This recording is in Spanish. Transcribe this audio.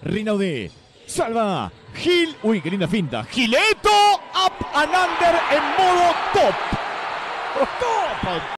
Rinaudet. Salva. Gil. Uy, qué linda finta. Gileto. Up and under en modo top. Top.